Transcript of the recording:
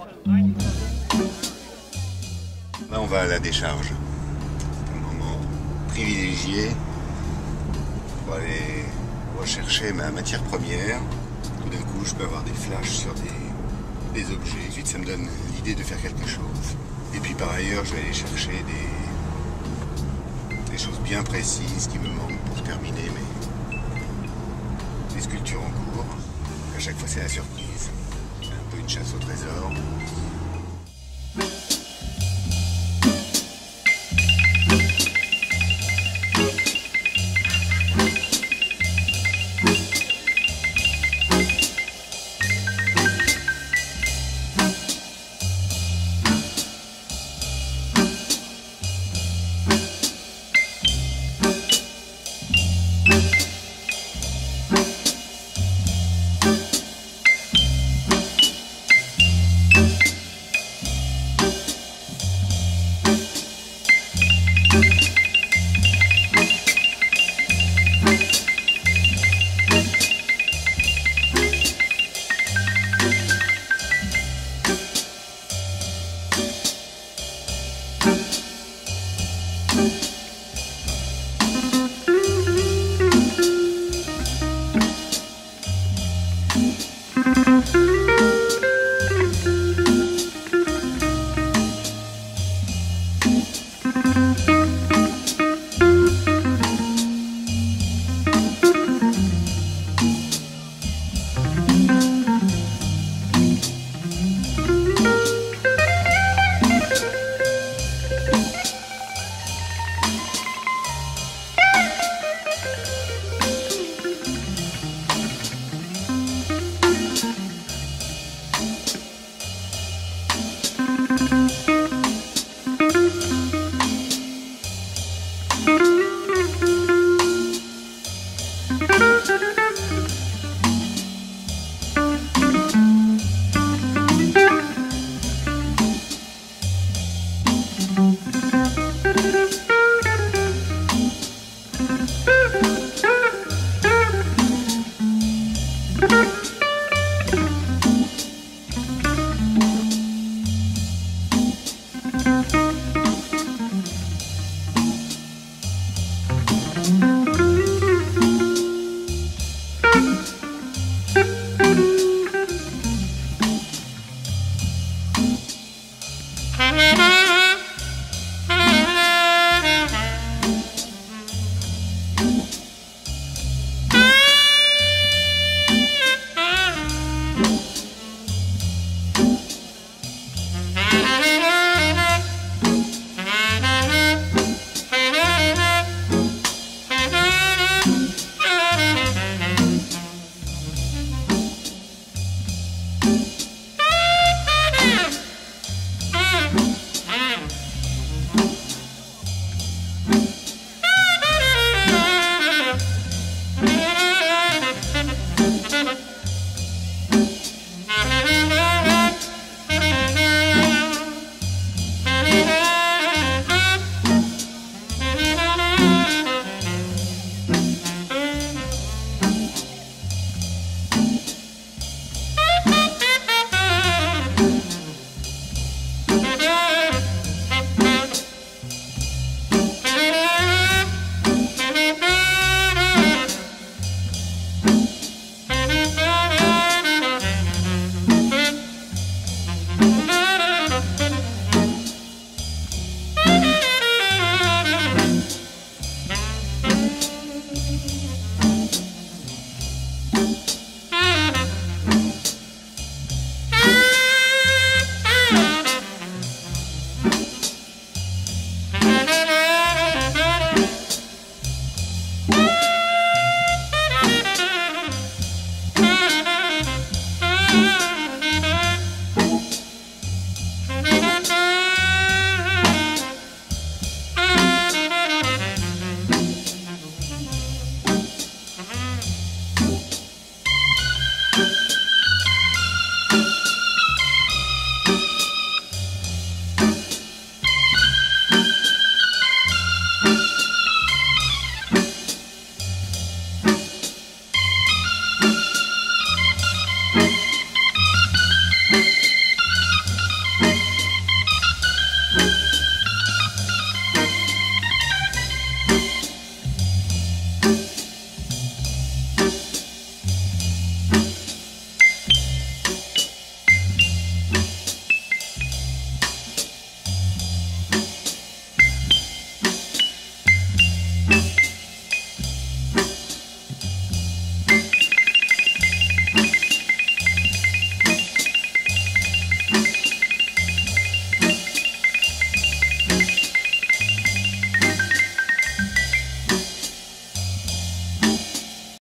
Là, on va à la décharge. C'est un moment privilégié pour aller rechercher ma matière première. Tout d'un coup, je peux avoir des flashs sur des objets. Ensuite, ça me donne l'idée de faire quelque chose. Et puis, par ailleurs, je vais aller chercher des choses bien précises qui me manquent pour terminer mes sculptures en cours. À chaque fois, c'est la surprise. C'est un peu une chasse au trésor.